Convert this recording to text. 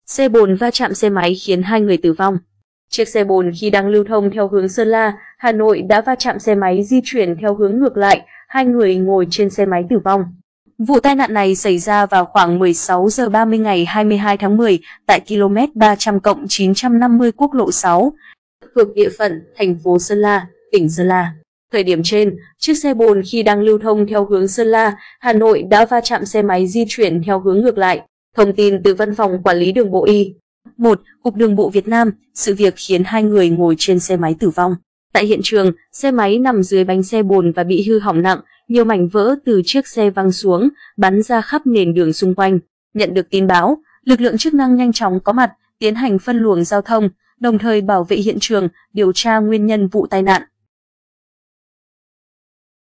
Xe bồn va chạm xe máy khiến 2 người tử vong. Chiếc xe bồn khi đang lưu thông theo hướng Sơn La, Hà Nội đã va chạm xe máy di chuyển theo hướng ngược lại, 2 người ngồi trên xe máy tử vong. Vụ tai nạn này xảy ra vào khoảng 16 giờ 30 ngày 22 tháng 10 tại km 300+950 quốc lộ 6, thuộc địa phận thành phố Sơn La, tỉnh Sơn La. Thời điểm trên, chiếc xe bồn khi đang lưu thông theo hướng Sơn La, Hà Nội đã va chạm xe máy di chuyển theo hướng ngược lại. Thông tin từ Văn phòng Quản lý Đường bộ I-1, Cục Đường bộ Việt Nam, sự việc khiến 2 người ngồi trên xe máy tử vong. Tại hiện trường, xe máy nằm dưới bánh xe bồn và bị hư hỏng nặng, nhiều mảnh vỡ từ chiếc xe văng xuống, bắn ra khắp nền đường xung quanh. Nhận được tin báo, lực lượng chức năng nhanh chóng có mặt, tiến hành phân luồng giao thông, đồng thời bảo vệ hiện trường, điều tra nguyên nhân vụ tai nạn.